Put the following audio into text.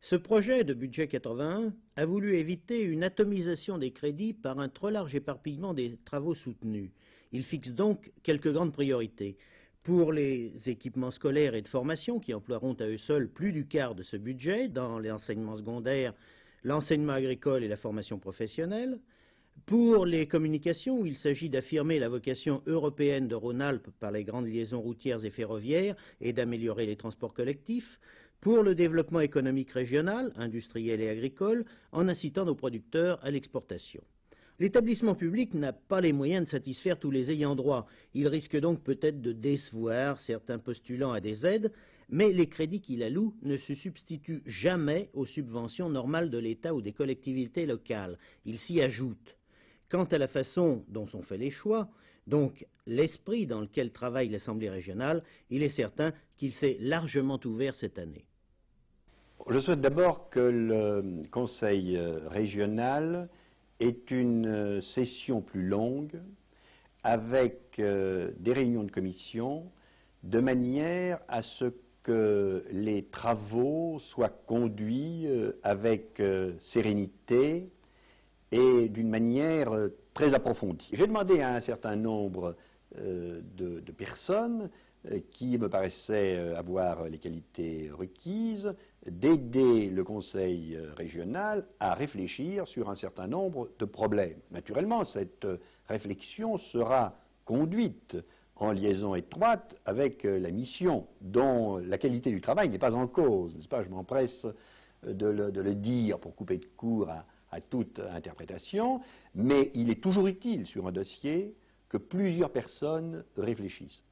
Ce projet de budget 81 a voulu éviter une atomisation des crédits par un trop large éparpillement des travaux soutenus. Il fixe donc quelques grandes priorités. Pour les équipements scolaires et de formation, qui emploieront à eux seuls plus du quart de ce budget, dans l'enseignement secondaire, l'enseignement agricole et la formation professionnelle. Pour les communications, où il s'agit d'affirmer la vocation européenne de Rhône-Alpes par les grandes liaisons routières et ferroviaires et d'améliorer les transports collectifs. Pour le développement économique régional, industriel et agricole, en incitant nos producteurs à l'exportation. L'établissement public n'a pas les moyens de satisfaire tous les ayants droit. Il risque donc peut-être de décevoir certains postulants à des aides, mais les crédits qu'il alloue ne se substituent jamais aux subventions normales de l'État ou des collectivités locales. Ils s'y ajoutent. Quant à la façon dont sont faits les choix, donc l'esprit dans lequel travaille l'Assemblée régionale, il est certain qu'il s'est largement ouvert cette année. Je souhaite d'abord que le Conseil régional ait une session plus longue avec des réunions de commission de manière à ce que les travaux soient conduits avec sérénité et d'une manière très approfondie. J'ai demandé à un certain nombre de personnes qui me paraissaient avoir les qualités requises d'aider le Conseil régional à réfléchir sur un certain nombre de problèmes. Naturellement, cette réflexion sera conduite en liaison étroite avec la mission, dont la qualité du travail n'est pas en cause, n'est-ce pas? Je m'empresse de le dire pour couper de court à toute interprétation, mais il est toujours utile sur un dossier que plusieurs personnes réfléchissent.